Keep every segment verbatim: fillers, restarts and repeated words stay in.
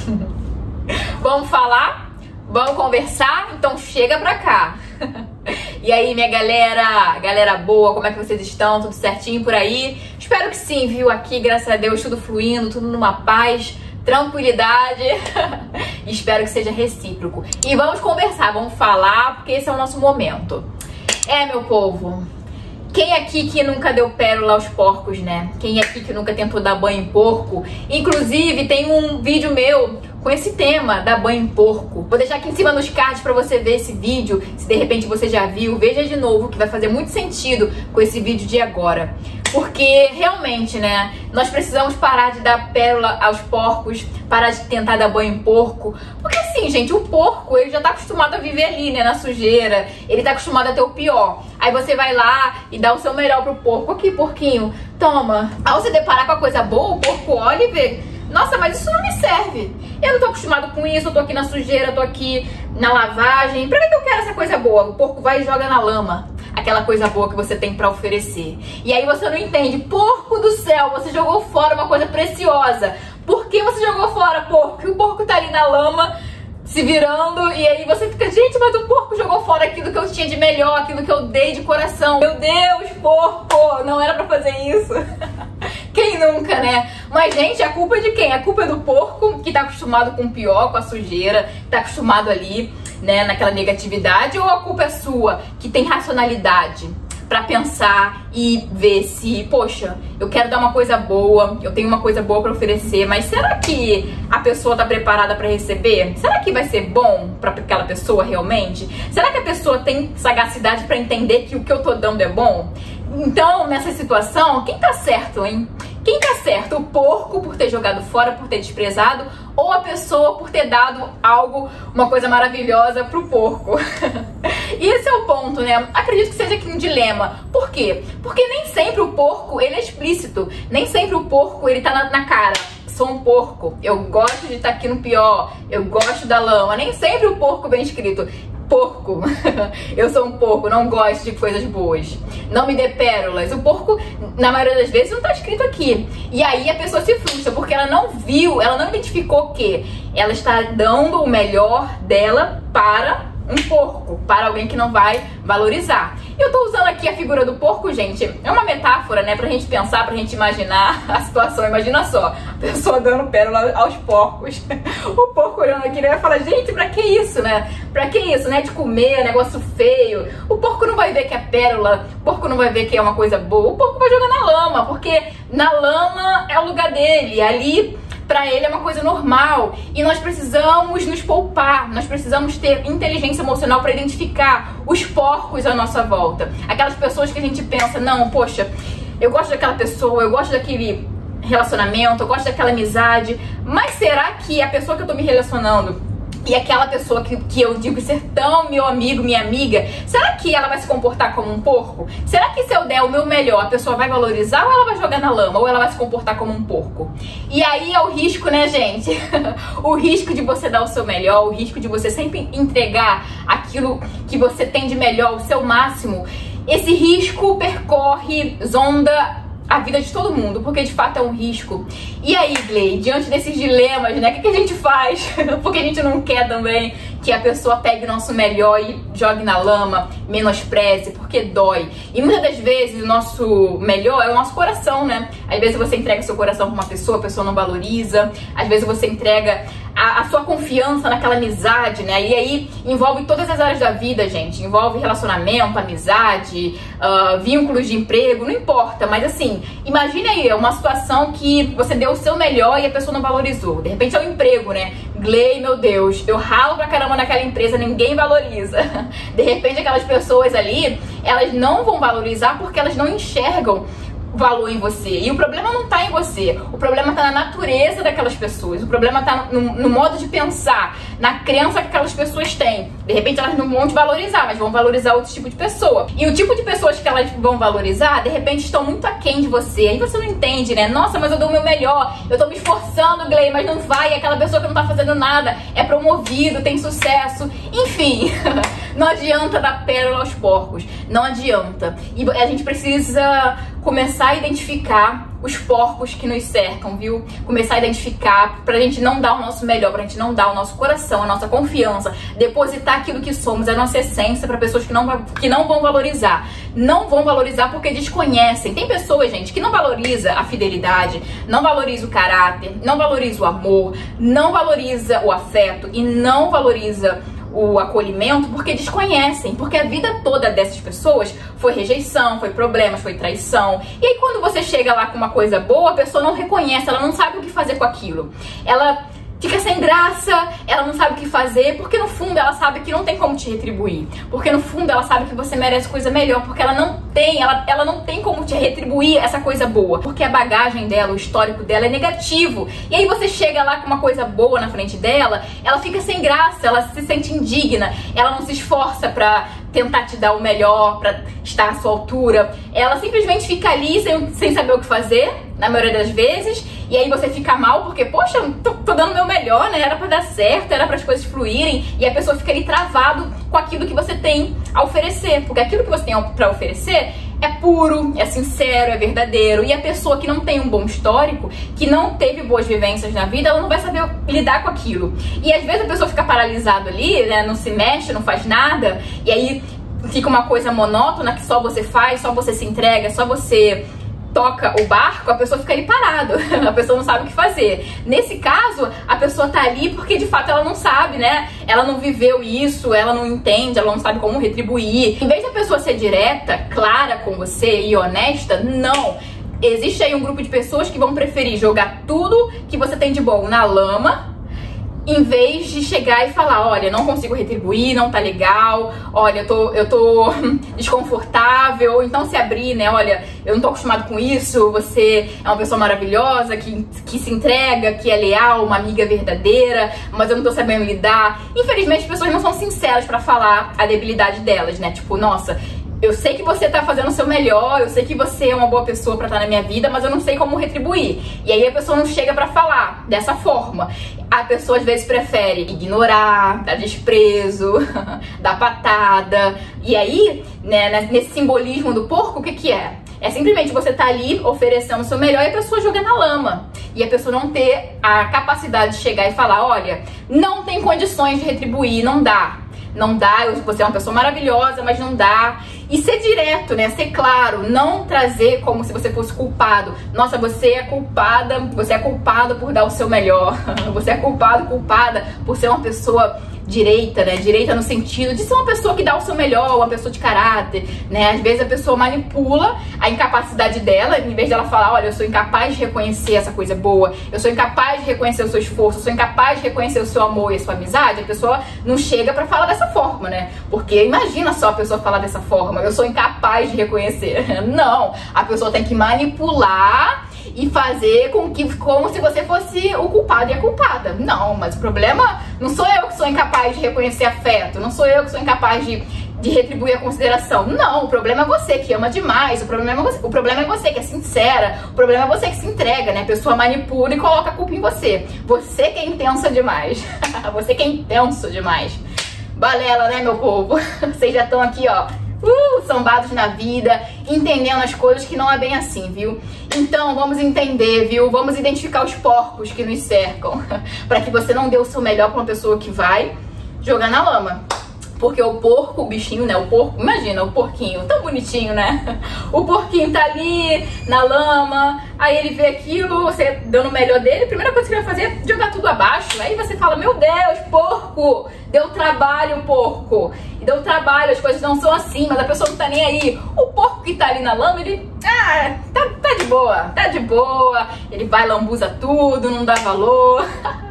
Vamos falar? Vamos conversar? Então chega pra cá. E aí, minha galera, galera boa, como é que vocês estão? Tudo certinho por aí? Espero que sim, viu? Aqui, graças a Deus, tudo fluindo, tudo numa paz, tranquilidade. Espero que seja recíproco. E vamos conversar, vamos falar, porque esse é o nosso momento. É, meu povo, quem aqui que nunca deu pérola aos porcos, né? Quem aqui que nunca tentou dar banho em porco? Inclusive, tem um vídeo meu com esse tema, dar banho em porco. Vou deixar aqui em cima nos cards pra você ver esse vídeo. Se de repente você já viu, veja de novo, que vai fazer muito sentido com esse vídeo de agora. Porque realmente, né, nós precisamos parar de dar pérola aos porcos, parar de tentar dar banho em porco. Porque assim, gente, o porco, ele já tá acostumado a viver ali, né, na sujeira. Ele tá acostumado a ter o pior. Aí você vai lá e dá o seu melhor pro porco. Aqui, porquinho, toma. Ao você deparar com a coisa boa, o porco olha e vê: nossa, mas isso não me serve. Eu não tô acostumado com isso, eu tô aqui na sujeira, eu tô aqui na lavagem. Pra que eu quero essa coisa boa? O porco vai e joga na lama aquela coisa boa que você tem pra oferecer. E aí você não entende. Porco do céu, você jogou fora uma coisa preciosa. Por que você jogou fora, porco? Porque o porco tá ali na lama, se virando, e aí você fica: gente, mas o porco jogou fora aquilo que eu tinha de melhor, aquilo que eu dei de coração. Meu Deus, porco, não era pra fazer isso. Quem nunca, né? Mas, gente, a culpa é de quem? A culpa é do porco, que tá acostumado com o pior, com a sujeira, tá acostumado ali, né, naquela negatividade, ou a culpa é sua, que tem racionalidade pra pensar e ver se, poxa, eu quero dar uma coisa boa, eu tenho uma coisa boa pra oferecer, mas será que a pessoa tá preparada pra receber? Será que vai ser bom pra aquela pessoa realmente? Será que a pessoa tem sagacidade pra entender que o que eu tô dando é bom? Então, nessa situação, quem tá certo, hein? Quem tá certo? O porco por ter jogado fora, por ter desprezado, ou a pessoa por ter dado algo, uma coisa maravilhosa pro porco? E esse é o ponto, né? Acredito que seja aqui um dilema. Por quê? Porque nem sempre o porco, ele é explícito. Nem sempre o porco, ele tá na, na cara: sou um porco, eu gosto de estar aqui no pior, eu gosto da lama. Nem sempre o porco bem escrito: porco, eu sou um porco, não gosto de coisas boas, não me dê pérolas. O porco, na maioria das vezes, não tá escrito aqui. E aí a pessoa se frustra, porque ela não viu, ela não identificou que ela está dando o melhor dela para um porco, para alguém que não vai valorizar. Eu tô usando aqui a figura do porco, gente, é uma metáfora, né, pra gente pensar, pra gente imaginar a situação. Imagina só, a pessoa dando pérola aos porcos, o porco olhando aqui, né, vai falar: gente, pra que isso, né? Pra que isso, né, de comer, negócio feio. O porco não vai ver que é pérola, o porco não vai ver que é uma coisa boa, o porco vai jogar na lama, porque na lama é o lugar dele, ali pra ele é uma coisa normal. E nós precisamos nos poupar, nós precisamos ter inteligência emocional pra identificar os porcos à nossa volta. Aquelas pessoas que a gente pensa: não, poxa, eu gosto daquela pessoa, eu gosto daquele relacionamento, eu gosto daquela amizade, mas será que a pessoa que eu tô me relacionando e aquela pessoa que, que eu digo ser tão meu amigo, minha amiga, será que ela vai se comportar como um porco? Será que se eu der o meu melhor, a pessoa vai valorizar, ou ela vai jogar na lama, ou ela vai se comportar como um porco? E aí é o risco, né, gente? O risco de você dar o seu melhor, o risco de você sempre entregar aquilo que você tem de melhor, o seu máximo. Esse risco percorre, zonda a vida de todo mundo, porque de fato é um risco. E aí, Gley, diante desses dilemas, né, o que, que a gente faz? Porque a gente não quer também que a pessoa pegue o nosso melhor e jogue na lama, menospreze, porque dói. E muitas das vezes o nosso melhor é o nosso coração, né? Às vezes você entrega seu coração pra uma pessoa, a pessoa não valoriza. Às vezes você entrega a, a sua confiança naquela amizade, né? E aí envolve todas as áreas da vida, gente. Envolve relacionamento, amizade, uh, vínculos de emprego, não importa. Mas assim, imagine aí uma situação que você deu o seu melhor e a pessoa não valorizou. De repente é um emprego, né? Gley, meu Deus, eu ralo pra caramba naquela empresa, ninguém valoriza. De repente aquelas pessoas ali, elas não vão valorizar porque elas não enxergam valor em você. E o problema não tá em você, o problema tá na natureza daquelas pessoas, o problema tá no, no modo de pensar, na crença que aquelas pessoas têm. De repente elas não vão te valorizar, mas vão valorizar outro tipo de pessoa. E o tipo de pessoas que elas vão valorizar, de repente estão muito aquém de você. Aí você não entende, né? Nossa, mas eu dou o meu melhor, eu tô me esforçando, Gley, mas não vai. E aquela pessoa que não tá fazendo nada é promovido, tem sucesso. Enfim, não adianta dar pérola aos porcos, não adianta. E a gente precisa começar a identificar os porcos que nos cercam, viu? Começar a identificar, pra gente não dar o nosso melhor, pra gente não dar o nosso coração, a nossa confiança, depositar aquilo que somos, a nossa essência pra pessoas que não, que não vão valorizar. Não vão valorizar porque desconhecem. Tem pessoas, gente, que não valoriza a fidelidade, não valoriza o caráter, não valoriza o amor, não valoriza o afeto e não valoriza o acolhimento porque desconhecem, porque a vida toda dessas pessoas foi rejeição, foi problemas, foi traição. E aí quando você chega lá com uma coisa boa, a pessoa não reconhece, ela não sabe o que fazer com aquilo. Ela fica sem graça, ela não sabe o que fazer, porque no fundo ela sabe que não tem como te retribuir. Porque no fundo ela sabe que você merece coisa melhor, porque ela não tem, ela, ela não tem como te retribuir essa coisa boa. Porque a bagagem dela, o histórico dela é negativo. E aí você chega lá com uma coisa boa na frente dela, ela fica sem graça, ela se sente indigna, ela não se esforça pra tentar te dar o melhor, pra estar à sua altura. Ela simplesmente fica ali sem, sem saber o que fazer, na maioria das vezes, e aí você fica mal porque, poxa, tô, tô dando o meu melhor, né? Era pra dar certo, era para as coisas fluírem, e a pessoa fica ali travado com aquilo que você tem a oferecer, porque aquilo que você tem pra oferecer é puro, é sincero, é verdadeiro, e a pessoa que não tem um bom histórico, que não teve boas vivências na vida, ela não vai saber lidar com aquilo. E às vezes a pessoa fica paralisada ali, né? Não se mexe, não faz nada, e aí fica uma coisa monótona que só você faz, só você se entrega, só você toca o barco, a pessoa fica ali parado, a pessoa não sabe o que fazer. Nesse caso, a pessoa tá ali porque de fato ela não sabe, né? Ela não viveu isso, ela não entende, ela não sabe como retribuir. Em vez da pessoa ser direta, clara com você e honesta, não. Existe aí um grupo de pessoas que vão preferir jogar tudo que você tem de bom na lama, em vez de chegar e falar, olha, não consigo retribuir, não tá legal, olha, eu tô, eu tô desconfortável, então se abrir, né, olha, eu não tô acostumado com isso, você é uma pessoa maravilhosa, que, que se entrega, que é leal, uma amiga verdadeira, mas eu não tô sabendo lidar. Infelizmente, as pessoas não são sinceras pra falar a debilidade delas, né, tipo, nossa, eu sei que você tá fazendo o seu melhor, eu sei que você é uma boa pessoa pra estar na minha vida, mas eu não sei como retribuir. E aí a pessoa não chega pra falar dessa forma. A pessoa às vezes prefere ignorar, dar desprezo, dar patada. E aí, né, nesse simbolismo do porco, o que que é? É simplesmente você tá ali oferecendo o seu melhor e a pessoa joga na lama. E a pessoa não ter a capacidade de chegar e falar, olha, não tem condições de retribuir, não dá. Não dá, você é uma pessoa maravilhosa, mas não dá. E ser direto, né? Ser claro, não trazer como se você fosse culpado. Nossa, você é culpada, você é culpado por dar o seu melhor. Você é culpado, culpada por ser uma pessoa direita, né? Direita no sentido de ser uma pessoa que dá o seu melhor, uma pessoa de caráter, né? Às vezes a pessoa manipula a incapacidade dela, em vez de ela falar, olha, eu sou incapaz de reconhecer essa coisa boa, eu sou incapaz de reconhecer o seu esforço, eu sou incapaz de reconhecer o seu amor e a sua amizade, a pessoa não chega pra falar dessa forma, né? Porque imagina só a pessoa falar dessa forma, eu sou incapaz de reconhecer. Não, a pessoa tem que manipular e fazer com que, como se você fosse o culpado e a culpada. Não, mas o problema não sou eu que sou incapaz de reconhecer afeto, não sou eu que sou incapaz de, de retribuir a consideração. Não, o problema é você que ama demais, o problema, é você, o problema é você que é sincera, o problema é você que se entrega, né? A pessoa manipula e coloca a culpa em você. Você que é intensa demais. Você que é intenso demais. Balela, né, meu povo? Vocês já estão aqui, ó, Uh, sambados na vida, entendendo as coisas que não é bem assim, viu? Então, vamos entender, viu? Vamos identificar os porcos que nos cercam, para que você não dê o seu melhor pra uma pessoa que vai jogar na lama. Porque o porco, o bichinho, né? O porco, imagina, o porquinho, tão bonitinho, né? O porquinho tá ali na lama, aí ele vê aquilo, você dando o melhor dele, a primeira coisa que ele vai fazer é jogar tudo abaixo. Aí você fala, meu Deus, porco, deu trabalho, porco. Deu trabalho, as coisas não são assim, mas a pessoa não tá nem aí. O porco que tá ali na lama, ele, ah, tá, tá de boa, tá de boa. Ele vai, lambuza tudo, não dá valor.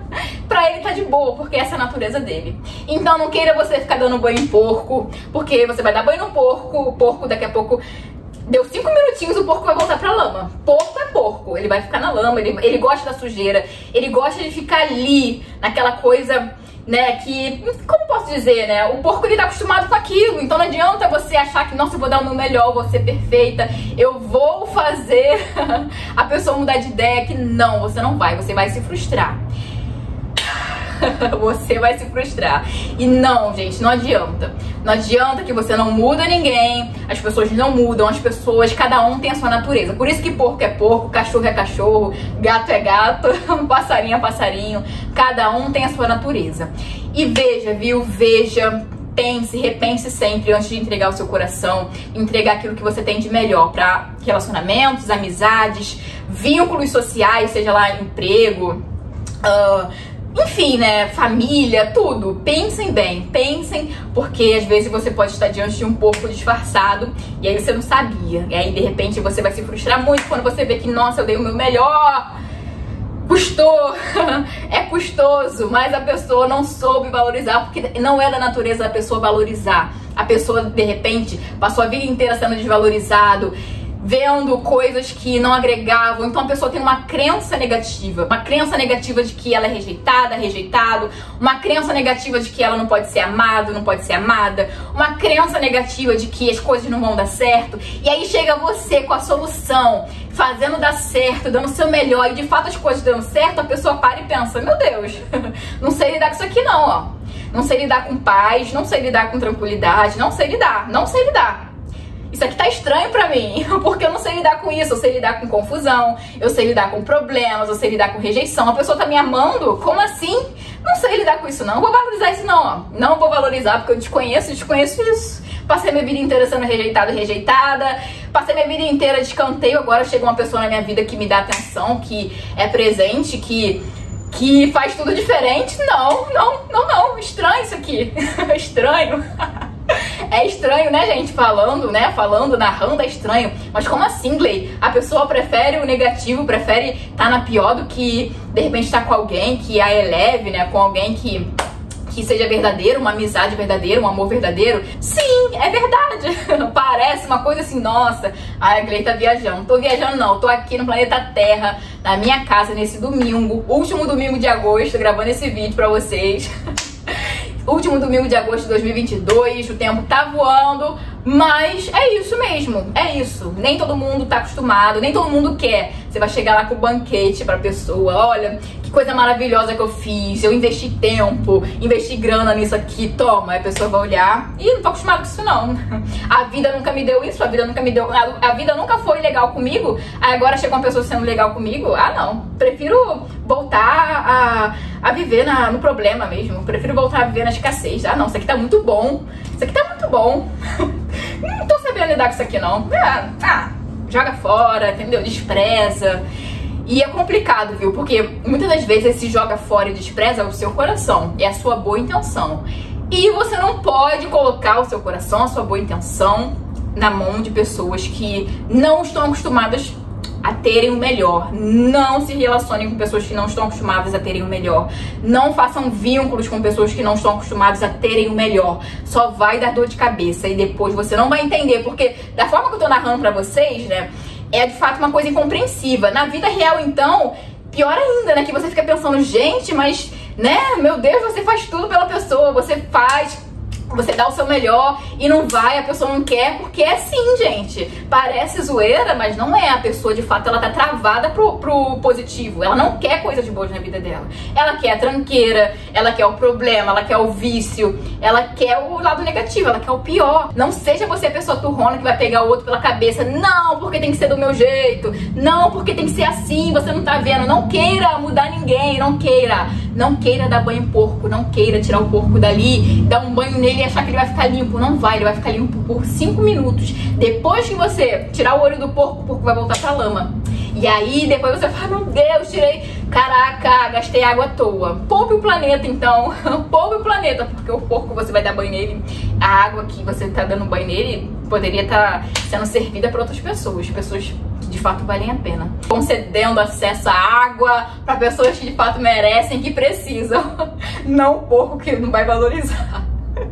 Pra ele tá de boa, porque essa é a natureza dele. Então não queira você ficar dando banho em porco, porque você vai dar banho no porco, o porco daqui a pouco deu cinco minutinhos, o porco vai voltar pra lama. Porco é porco, ele vai ficar na lama, ele, ele gosta da sujeira, ele gosta de ficar ali, naquela coisa, né, que, como posso dizer, né, o porco ele tá acostumado com aquilo, então não adianta você achar que, nossa, eu vou dar o meu melhor, vou ser perfeita, eu vou fazer a pessoa mudar de ideia, que não, você não vai, você vai se frustrar. você vai se frustrar. E não, gente, não adianta. Não adianta que você não muda ninguém, as pessoas não mudam, as pessoas, cada um tem a sua natureza. Por isso que porco é porco, cachorro é cachorro, gato é gato, passarinho é passarinho, cada um tem a sua natureza. E veja, viu, veja, pense, repense sempre antes de entregar o seu coração, entregar aquilo que você tem de melhor para relacionamentos, amizades, vínculos sociais, seja lá emprego, uh, enfim, né, família, tudo. Pensem bem, pensem, porque às vezes você pode estar diante de um porco disfarçado e aí você não sabia. E aí, de repente, você vai se frustrar muito quando você vê que, nossa, eu dei o meu melhor, custou, é custoso, mas a pessoa não soube valorizar, porque não é da natureza da pessoa valorizar. A pessoa, de repente, passou a vida inteira sendo desvalorizado, vendo coisas que não agregavam. Então a pessoa tem uma crença negativa, uma crença negativa de que ela é rejeitada, rejeitado, uma crença negativa de que ela não pode ser amado, não pode ser amada, uma crença negativa de que as coisas não vão dar certo. E aí chega você com a solução, fazendo dar certo, dando o seu melhor, e de fato as coisas dando certo, a pessoa para e pensa, meu Deus, não sei lidar com isso aqui não, ó. Não sei lidar com paz, não sei lidar com tranquilidade, não sei lidar, não sei lidar. Isso aqui tá estranho pra mim, porque eu não sei lidar com isso, eu sei lidar com confusão, eu sei lidar com problemas, eu sei lidar com rejeição. A pessoa tá me amando? Como assim? Não sei lidar com isso não, vou valorizar isso não, ó. Não vou valorizar porque eu desconheço, desconheço isso. Passei minha vida inteira sendo rejeitado e rejeitada, passei minha vida inteira de escanteio, agora chega uma pessoa na minha vida que me dá atenção, que é presente, que... que faz tudo diferente. Não, não, não, não, estranho isso aqui, estranho. É estranho, né, gente? Falando, né? Falando, narrando é estranho. Mas como assim, Gley? A pessoa prefere o negativo, prefere estar na pior do que, de repente, estar com alguém que a eleve, né? Com alguém que, que seja verdadeiro, uma amizade verdadeira, um amor verdadeiro. Sim, é verdade. Parece uma coisa assim, nossa, a Gley tá viajando. Não tô viajando, não. Tô aqui no planeta Terra, na minha casa, nesse domingo, último domingo de agosto, gravando esse vídeo pra vocês. Último domingo de agosto de dois mil e vinte e dois, o tempo tá voando, mas é isso mesmo, é isso. Nem todo mundo tá acostumado, nem todo mundo quer. Você vai chegar lá com o banquete pra pessoa, olha, que coisa maravilhosa que eu fiz, eu investi tempo, investi grana nisso aqui, toma. Aí a pessoa vai olhar, e não tô acostumado com isso não. A vida nunca me deu isso, a vida nunca me deu, a, a vida nunca foi legal comigo, aí agora chega uma pessoa sendo legal comigo, ah não, prefiro voltar a... a viver na, no problema mesmo. Prefiro voltar a viver na escassez. Ah, não, isso aqui tá muito bom. Isso aqui tá muito bom. Não tô sabendo lidar com isso aqui, não. Ah, ah, joga fora, entendeu? Despreza. E é complicado, viu? Porque muitas das vezes esse joga fora e despreza o seu coração. É a sua boa intenção. E você não pode colocar o seu coração, a sua boa intenção, na mão de pessoas que não estão acostumadas a terem o melhor. Não se relacionem com pessoas que não estão acostumadas a terem o melhor. Não façam vínculos com pessoas que não estão acostumadas a terem o melhor. Só vai dar dor de cabeça e depois você não vai entender, porque da forma que eu tô narrando pra vocês, né, é de fato uma coisa incompreensiva. Na vida real, então, pior ainda, né, que você fica pensando, gente, mas, né, meu Deus, você faz tudo pela pessoa, você faz... você dá o seu melhor e não vai, a pessoa não quer, porque é assim, gente. Parece zoeira, mas não é. A pessoa, de fato, ela tá travada pro, pro positivo. Ela não quer coisas boas na vida dela. Ela quer a tranqueira, ela quer o problema, ela quer o vício, ela quer o lado negativo, ela quer o pior. Não seja você a pessoa turrona que vai pegar o outro pela cabeça. Não, porque tem que ser do meu jeito. Não, porque tem que ser assim, você não tá vendo. Não queira mudar ninguém, não queira. Não queira dar banho em porco, não queira tirar o porco dali, dar um banho nele e achar que ele vai ficar limpo. Não vai, ele vai ficar limpo por cinco minutos. Depois que você tirar o olho do porco, o porco vai voltar pra lama. E aí depois você fala, meu Deus, tirei, caraca, gastei água à toa. Poupe o planeta então, poupe o planeta, porque o porco você vai dar banho nele, a água que você tá dando banho nele poderia estar sendo servida para outras pessoas, pessoas que de fato valem a pena, concedendo acesso à água para pessoas que de fato merecem, que precisam, não o porco que não vai valorizar.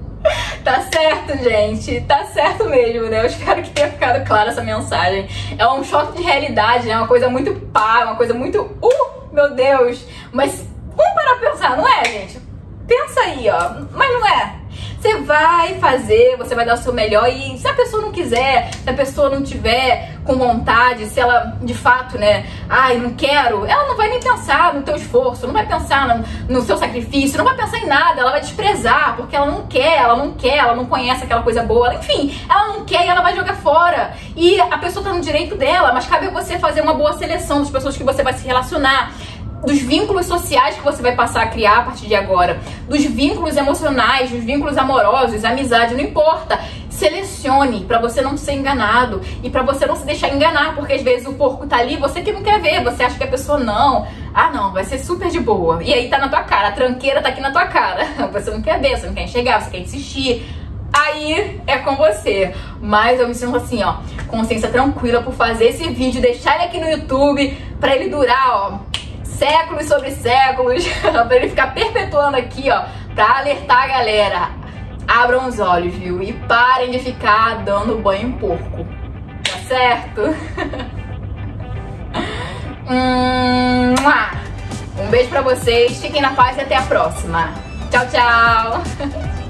Tá certo, gente, tá certo mesmo, né? Eu espero que tenha ficado clara essa mensagem. É um choque de realidade, né? Uma coisa muito pá, uma coisa muito... Uh, meu Deus! Mas vamos parar pra pensar, não é, gente? Pensa aí, ó. Mas não é. Você vai fazer, você vai dar o seu melhor, e se a pessoa não quiser, se a pessoa não tiver com vontade, se ela de fato, né, ai, não quero, ela não vai nem pensar no teu esforço, não vai pensar no, no seu sacrifício, não vai pensar em nada, ela vai desprezar, porque ela não quer, ela não quer, ela não conhece aquela coisa boa, enfim, ela não quer e ela vai jogar fora. E a pessoa tá no direito dela, mas cabe a você fazer uma boa seleção das pessoas que você vai se relacionar, dos vínculos sociais que você vai passar a criar a partir de agora, dos vínculos emocionais, dos vínculos amorosos, amizade, não importa. Selecione pra você não ser enganado e pra você não se deixar enganar, porque às vezes o porco tá ali, você que não quer ver, você acha que a pessoa não, ah não, vai ser super de boa, e aí tá na tua cara, a tranqueira tá aqui na tua cara, você não quer ver, você não quer enxergar, você quer insistir, aí é com você. Mas eu me sinto assim, ó, consciência tranquila por fazer esse vídeo, deixar ele aqui no YouTube pra ele durar, ó, séculos sobre séculos, pra ele ficar perpetuando aqui, ó, pra alertar a galera. Abram os olhos, viu? E parem de ficar dando banho em porco. Tá certo? Um beijo pra vocês, fiquem na paz e até a próxima. Tchau, tchau!